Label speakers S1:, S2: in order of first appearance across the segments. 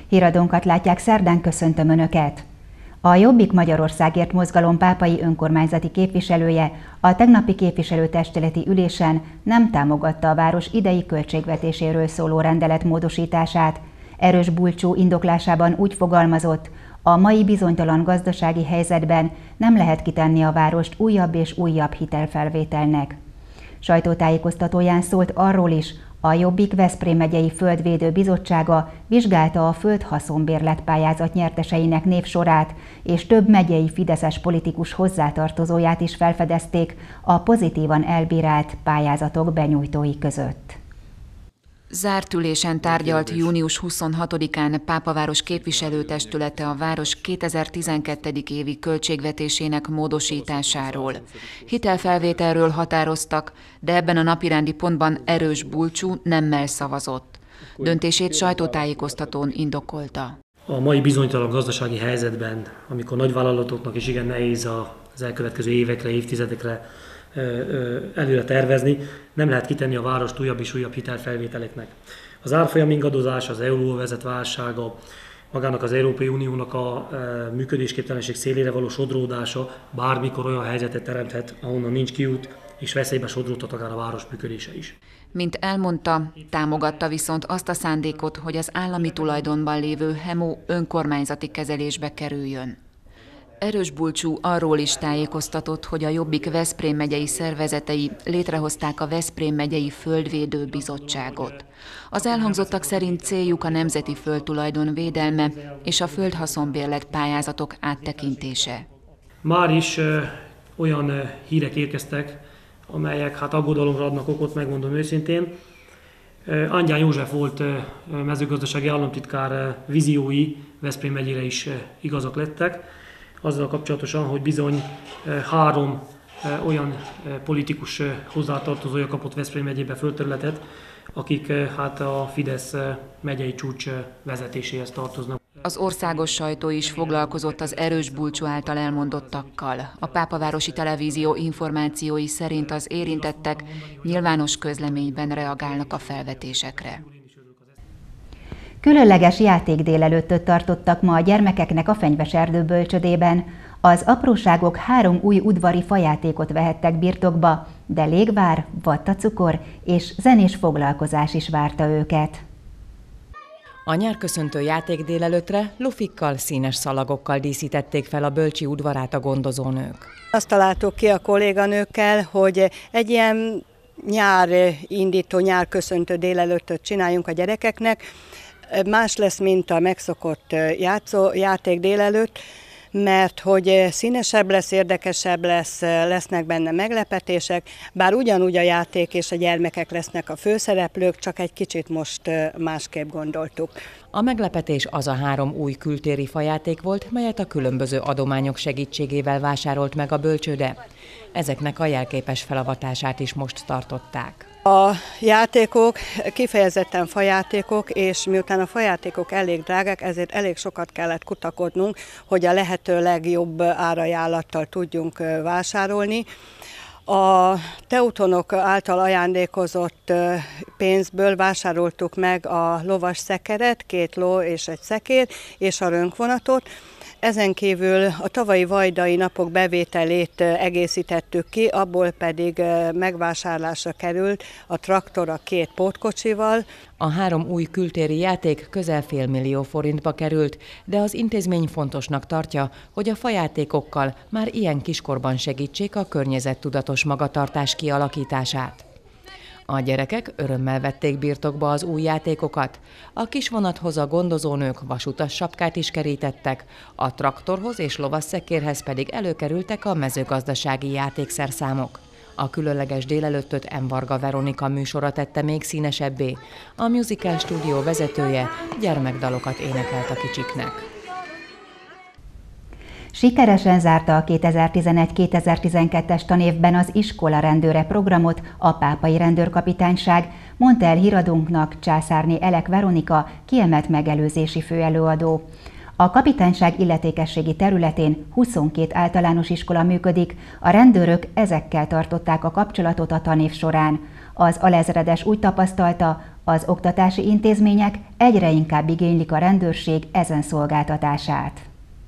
S1: Híradónkat látják, szerdán köszöntöm Önöket! A Jobbik Magyarországért Mozgalom pápai önkormányzati képviselője a tegnapi képviselőtestületi ülésen nem támogatta a város idei költségvetéséről szóló rendelet módosítását. Erős Bulcsú indoklásában úgy fogalmazott, a mai bizonytalan gazdasági helyzetben nem lehet kitenni a várost újabb és újabb hitelfelvételnek. Sajtótájékoztatóján szólt arról is, a Jobbik Veszprém megyei Földvédő Bizottsága vizsgálta a földhaszonbérlet pályázat nyerteseinek névsorát, és több megyei fideszes politikus hozzátartozóját is felfedezték a pozitívan elbírált pályázatok benyújtói között.
S2: Zárt ülésen tárgyalt június 26-án Pápaváros képviselőtestülete a város 2012. évi költségvetésének módosításáról. Hitelfelvételről határoztak, de ebben a napirendi pontban Erős Bulcsú nemmel szavazott. Döntését sajtótájékoztatón indokolta.
S3: A mai bizonytalan gazdasági helyzetben, amikor nagyvállalatoknak is igen nehéz az elkövetkező évekre, évtizedekre előre tervezni, nem lehet kitenni a várost újabb és újabb hitelfelvételeknek. Az árfolyam ingadozás, az euróövezet válsága, magának az Európai Uniónak a működésképtelenség szélére való sodródása bármikor olyan helyzetet teremthet, ahonnan nincs kiút, és veszélybe sodródhat akár a város működése is.
S2: Mint elmondta, támogatta viszont azt a szándékot, hogy az állami tulajdonban lévő HEMO önkormányzati kezelésbe kerüljön. Erős Bulcsú arról is tájékoztatott, hogy a Jobbik Veszprém megyei szervezetei létrehozták a Veszprém megyei Földvédő Bizottságot. Az elhangzottak szerint céljuk a nemzeti földtulajdon védelme és a földhaszonbérlet pályázatok áttekintése.
S3: Már is olyan hírek érkeztek, amelyek aggodalomra adnak okot, megmondom őszintén. Angyán József volt mezőgazdasági államtitkár víziói Veszprém megyére is igazak lettek, azzal kapcsolatosan, hogy bizony 3 olyan politikus hozzátartozója kapott Veszprém megyébe földterületet, akik a Fidesz megyei csúcs vezetéséhez tartoznak.
S2: Az országos sajtó is foglalkozott az Erős Bulcsú által elmondottakkal. A Pápavárosi Televízió információi szerint az érintettek nyilvános közleményben reagálnak a felvetésekre.
S1: Különleges játékdélelőttöt tartottak ma a gyermekeknek a Fenyveserdő bölcsödében. Az apróságok 3 új udvari fajátékot vehettek birtokba, de légvár, vattacukor és zenés foglalkozás is várta őket.
S4: A nyárköszöntő játékdélelőttre lufikkal, színes szalagokkal díszítették fel a bölcsi udvarát a gondozónők.
S5: Azt találtuk ki a kolléganőkkel, hogy egy ilyen nyárindító, nyárköszöntő délelőttöt csináljunk a gyerekeknek. Más lesz, mint a megszokott játék délelőtt, mert hogy színesebb lesz, érdekesebb lesz, lesznek benne meglepetések, bár ugyanúgy a játék és a gyermekek lesznek a főszereplők, csak egy kicsit most másképp gondoltuk.
S4: A meglepetés az a 3 új kültéri fajáték volt, melyet a különböző adományok segítségével vásárolt meg a bölcsőde. Ezeknek a jelképes felavatását is most tartották.
S5: A játékok kifejezetten fajátékok, és miután a fajátékok elég drágák, ezért elég sokat kellett kutakodnunk, hogy a lehető legjobb árajánlattal tudjunk vásárolni. A Teutonok által ajándékozott pénzből vásároltuk meg a lovas szekeret, 2 ló és egy szekér, és a rönkvonatot. Ezen kívül a tavalyi vajdai napok bevételét egészítettük ki, abból pedig megvásárlásra került a traktor a 2 pótkocsival.
S4: A 3 új kültéri játék közel fél millió forintba került, de az intézmény fontosnak tartja, hogy a fajátékokkal már ilyen kiskorban segítsék a környezettudatos magatartás kialakítását. A gyerekek örömmel vették birtokba az új játékokat. A kisvonathoz a gondozónők vasutas sapkát is kerítettek, a traktorhoz és lovasszekérhez pedig előkerültek a mezőgazdasági játékszerszámok. A különleges délelőttöt M. Varga Veronika műsora tette még színesebbé. A Musical Stúdió vezetője gyermekdalokat énekelt a kicsiknek.
S1: Sikeresen zárta a 2011-2012-es tanévben az iskola rendőre programot a Pápai Rendőrkapitányság, mondta el híradónknak Császárné Elek Veronika, kiemelt megelőzési főelőadó. A kapitányság illetékességi területén 22 általános iskola működik, a rendőrök ezekkel tartották a kapcsolatot a tanév során. Az alezredes úgy tapasztalta, az oktatási intézmények egyre inkább igénylik a rendőrség ezen szolgáltatását.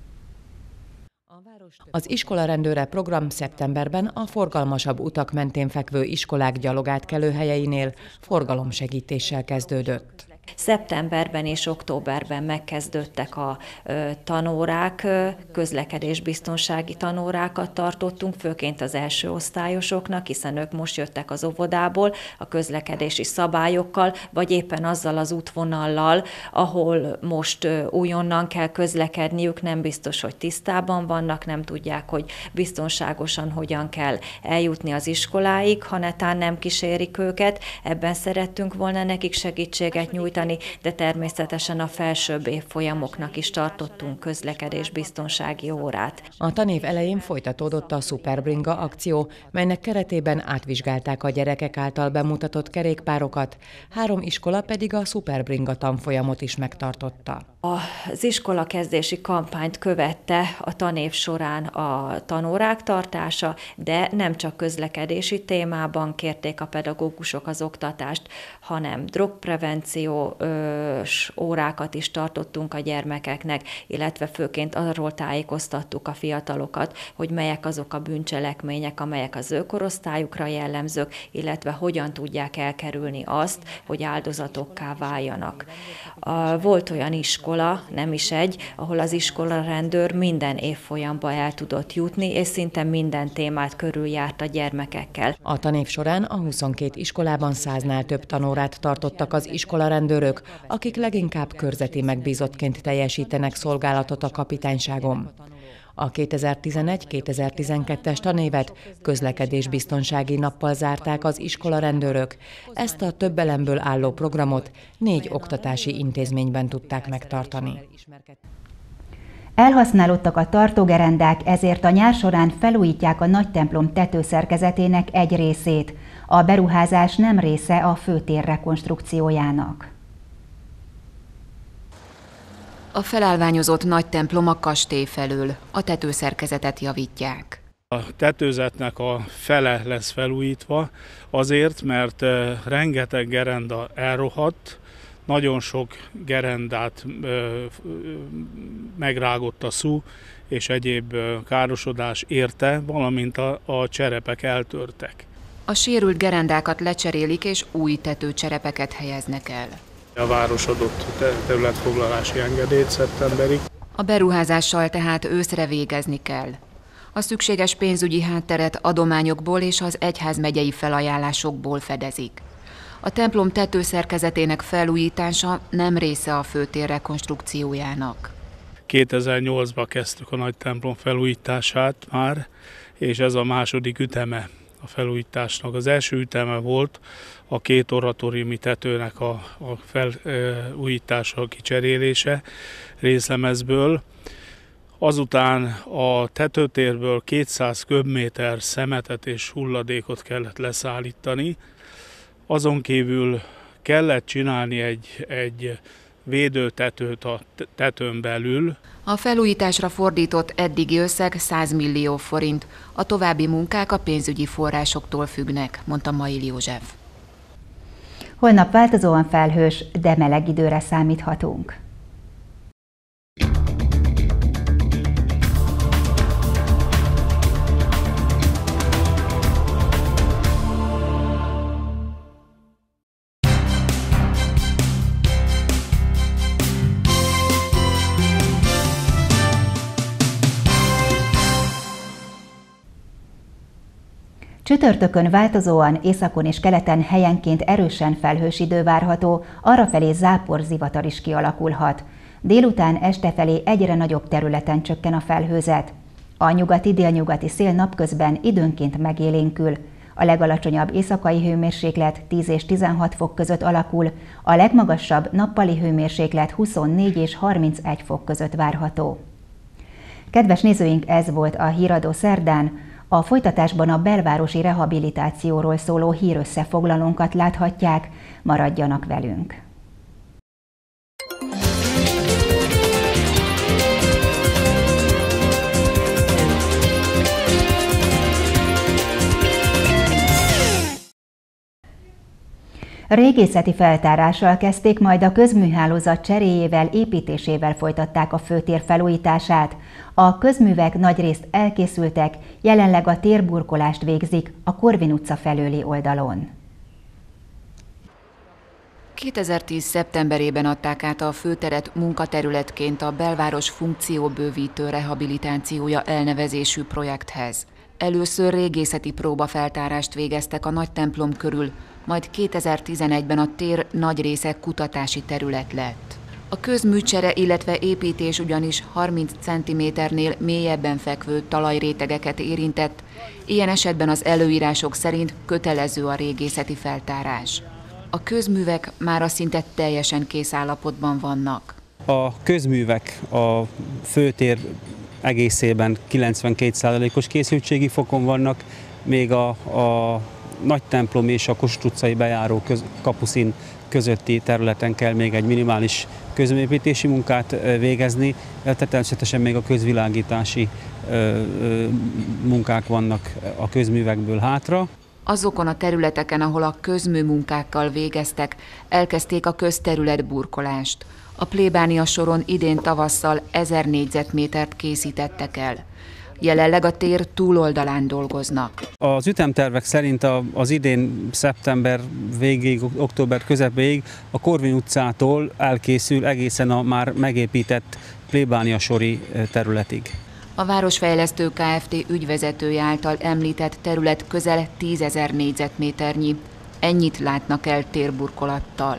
S4: Az iskolarendőre program szeptemberben a forgalmasabb utak mentén fekvő iskolák gyalogátkelőhelyeinél forgalomsegítéssel kezdődött.
S6: Szeptemberben és októberben megkezdődtek a tanórák, közlekedésbiztonsági tanórákat tartottunk, főként az első osztályosoknak, hiszen ők most jöttek az óvodából a közlekedési szabályokkal, vagy éppen azzal az útvonallal, ahol most újonnan kell közlekedniük, nem biztos, hogy tisztában vannak, nem tudják, hogy biztonságosan hogyan kell eljutni az iskoláig, ha netán nem kísérik őket. Ebben szerettünk volna nekik segítséget nyújtani, de természetesen a felsőbb évfolyamoknak is tartottunk közlekedésbiztonsági órát.
S4: A tanév elején folytatódott a Superbringa akció, melynek keretében átvizsgálták a gyerekek által bemutatott kerékpárokat, 3 iskola pedig a Superbringa tanfolyamot is megtartotta.
S6: Az iskolakezdési kampányt követte a tanév során a tanórák tartása, de nem csak közlekedési témában kérték a pedagógusok az oktatást, hanem drogprevenciós órákat is tartottunk a gyermekeknek, illetve főként arról tájékoztattuk a fiatalokat, hogy melyek azok a bűncselekmények, amelyek az ő korosztályukra jellemzők, illetve hogyan tudják elkerülni azt, hogy áldozatokká váljanak. Volt olyan iskola, nem is egy, ahol az iskolarendőr minden évfolyamba el tudott jutni, és szinte minden témát körüljárt a gyermekekkel.
S4: A tanév során a 22 iskolában 100-nál több tanórát tartottak az iskolarendőrök, akik leginkább körzeti megbízottként teljesítenek szolgálatot a kapitányságon. A 2011-2012-es tanévet közlekedésbiztonsági nappal zárták az iskolarendőrök. Ezt a több elemből álló programot 4 oktatási intézményben tudták megtartani.
S1: Elhasználódtak a tartógerendák, ezért a nyár során felújítják a nagy templom tetőszerkezetének egy részét. A beruházás nem része a főtér rekonstrukciójának.
S2: A felállványozott nagy templom a kastély felől, a tetőszerkezetet javítják.
S7: A tetőzetnek a fele lesz felújítva azért, mert rengeteg gerenda elrohadt, nagyon sok gerendát megrágott a szú és egyéb károsodás érte, valamint a cserepek eltörtek.
S2: A sérült gerendákat lecserélik és új tetőcserepeket helyeznek el.
S7: A város adott területfoglalási engedélyt szeptemberig.
S2: A beruházással tehát őszre végezni kell. A szükséges pénzügyi hátteret adományokból és az egyházmegyei felajánlásokból fedezik. A templom tetőszerkezetének felújítása nem része a főtér rekonstrukciójának.
S7: 2008-ban kezdtük a nagy templom felújítását már, és ez a második üteme a felújításnak. Az első üteme volt a 2 oratóriumi tetőnek a felújítása, a kicserélése részlemezből. Azután a tetőtérből 200 köbméter szemetet és hulladékot kellett leszállítani. Azon kívül kellett csinálni egy védőtetőt a tetőn belül.
S2: A felújításra fordított eddigi összeg 100 millió forint. A további munkák a pénzügyi forrásoktól függnek, mondta Mail József.
S1: Holnap változóan felhős, de meleg időre számíthatunk. Csütörtökön változóan északon és keleten helyenként erősen felhős idő várható, arrafelé záporzivatar is kialakulhat. Délután este felé egyre nagyobb területen csökken a felhőzet. A nyugati-délnyugati szél napközben időnként megélénkül. A legalacsonyabb éjszakai hőmérséklet 10 és 16 fok között alakul, a legmagasabb nappali hőmérséklet 24 és 31 fok között várható. Kedves nézőink, ez volt a Híradó szerdán. A folytatásban a belvárosi rehabilitációról szóló hírösszefoglalónkat láthatják, maradjanak velünk! Régészeti feltárással kezdték, majd a közműhálózat cseréjével, építésével folytatták a főtér felújítását. A közművek nagyrészt elkészültek, jelenleg a térburkolást végzik a Korvin utca felőli oldalon.
S2: 2010. szeptemberében adták át a főteret munkaterületként a belváros funkcióbővítő rehabilitációja elnevezésű projekthez. Először régészeti próbafeltárást végeztek a nagy templom körül, majd 2011-ben a tér nagy része kutatási terület lett. A közműcsere, illetve építés ugyanis 30 cm-nél mélyebben fekvő talajrétegeket érintett, ilyen esetben az előírások szerint kötelező a régészeti feltárás. A közművek mára szinte teljesen kész állapotban vannak.
S8: A közművek a főtér egészében 92%-os készültségi fokon vannak, még a nagy templom és a Kossuth utcai bejáró kapuszín közötti területen kell még egy minimális közműépítési munkát végezni, tehát természetesen még a közvilágítási munkák vannak a közművekből hátra.
S2: Azokon a területeken, ahol a közműmunkákkal végeztek, elkezdték a közterület burkolást. A plébánia soron idén tavasszal 1000 négyzetmétert készítettek el. Jelenleg a tér túloldalán dolgoznak.
S8: Az ütemtervek szerint az idén szeptember végéig, október közepéig a Korvin utcától elkészül egészen a már megépített plébánia sori területig.
S2: A Városfejlesztő Kft. Ügyvezetője által említett terület közel 10 000 négyzetméternyi. Ennyit látnak el térburkolattal.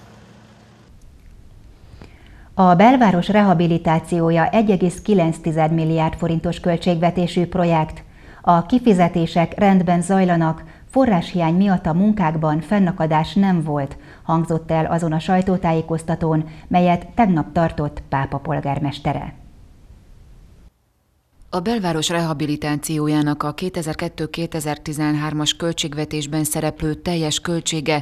S1: A belváros rehabilitációja 1,9 milliárd forintos költségvetésű projekt. A kifizetések rendben zajlanak, forráshiány miatt a munkákban fennakadás nem volt, hangzott el azon a sajtótájékoztatón, melyet tegnap tartott Pápa polgármestere.
S2: A belváros rehabilitációjának a 2002-2013-as költségvetésben szereplő teljes költsége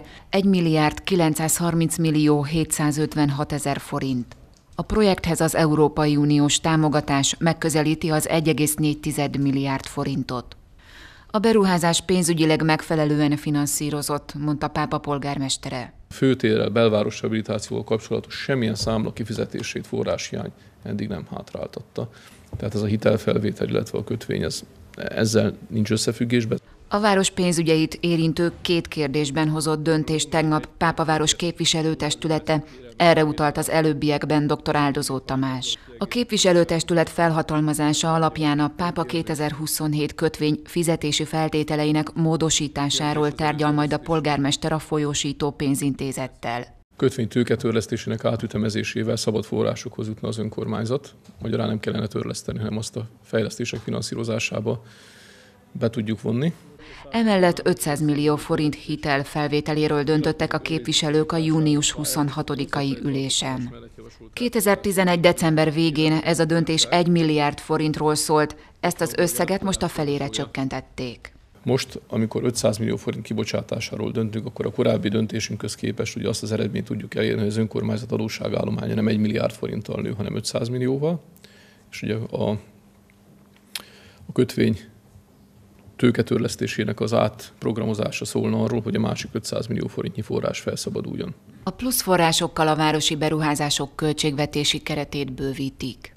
S2: 1.930.756.000 forint. A projekthez az Európai Uniós támogatás megközelíti az 1,4 milliárd forintot. A beruházás pénzügyileg megfelelően finanszírozott, mondta Pápa polgármestere.
S9: A főtérrel, belváros rehabilitációval kapcsolatos semmilyen számla kifizetését forráshiány eddig nem hátráltatta. Tehát ez a hitelfelvétel, illetve a kötvény, ezzel nincs összefüggésben.
S2: A város pénzügyeit érintő 2 kérdésben hozott döntést tegnap Pápaváros képviselőtestülete, erre utalt az előbbiekben dr. Áldozó Tamás. A képviselőtestület felhatalmazása alapján a Pápa 2027 kötvény fizetési feltételeinek módosításáról tárgyal majd a polgármester a folyósító pénzintézettel.
S9: Kötvény tőketörlesztésének átütemezésével szabad forrásokhoz jutna az önkormányzat. Magyarán nem kellene törleszteni, hanem azt a fejlesztések finanszírozásába be tudjuk vonni.
S2: Emellett 500 millió forint hitel felvételéről döntöttek a képviselők a június 26-ai ülésen. 2011. december végén ez a döntés 1 milliárd forintról szólt, ezt az összeget most a felére csökkentették.
S9: Most, amikor 500 millió forint kibocsátásáról döntünk, akkor a korábbi döntésünkhöz képest ugye azt az eredményt tudjuk elérni, hogy az önkormányzat adósságállománya nem 1 milliárd forinttal nő, hanem 500 millióval. És ugye a kötvény tőketörlesztésének az átprogramozása szólna arról, hogy a másik 500 millió forintnyi forrás felszabaduljon.
S2: A plusz forrásokkal a városi beruházások költségvetési keretét bővítik.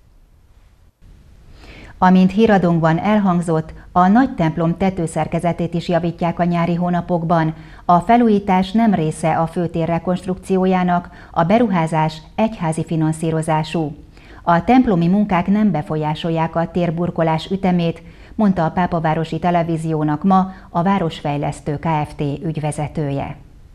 S1: Amint híradónkban elhangzott, a nagy templom tetőszerkezetét is javítják a nyári hónapokban. A felújítás nem része a főtér rekonstrukciójának, a beruházás egyházi finanszírozású. A templomi munkák nem befolyásolják a térburkolás ütemét, mondta a Pápavárosi Televíziónak ma a Városfejlesztő Kft. Ügyvezetője.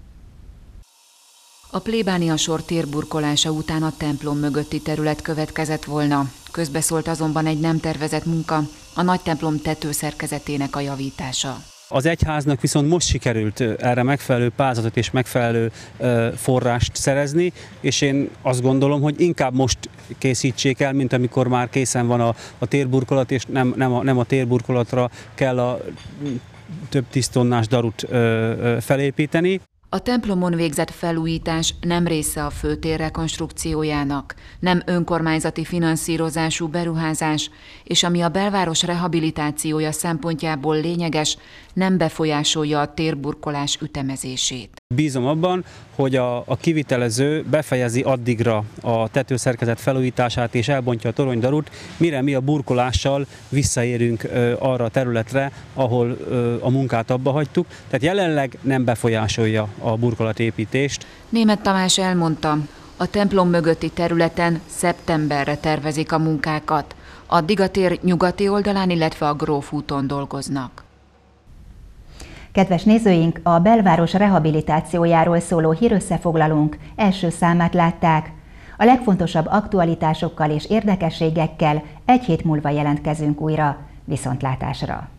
S2: A plébánia sor térburkolása után a templom mögötti terület következett volna. Közbeszólt azonban egy nem tervezett munka, a nagy templom tetőszerkezetének a javítása.
S8: Az egyháznak viszont most sikerült erre megfelelő pályázatot és megfelelő forrást szerezni, és én azt gondolom, hogy inkább most készítsék el, mint amikor már készen van a térburkolat, és nem a térburkolatra kell a több 10 tonnás darut felépíteni.
S2: A templomon végzett felújítás nem része a főtér rekonstrukciójának, nem önkormányzati finanszírozású beruházás, és ami a belváros rehabilitációja szempontjából lényeges, nem befolyásolja a térburkolás ütemezését.
S8: Bízom abban, hogy a kivitelező befejezi addigra a tetőszerkezet felújítását és elbontja a toronydarut, mire mi a burkolással visszaérünk arra a területre, ahol a munkát abba hagytuk. Tehát jelenleg nem befolyásolja a burkolatépítést.
S2: Németh Tamás elmondta, a templom mögötti területen szeptemberre tervezik a munkákat. Addig a tér nyugati oldalán, illetve a Gróf úton dolgoznak.
S1: Kedves nézőink, a belváros rehabilitációjáról szóló hírösszefoglalónk első számát látták. A legfontosabb aktualitásokkal és érdekességekkel egy hét múlva jelentkezünk újra. Viszontlátásra!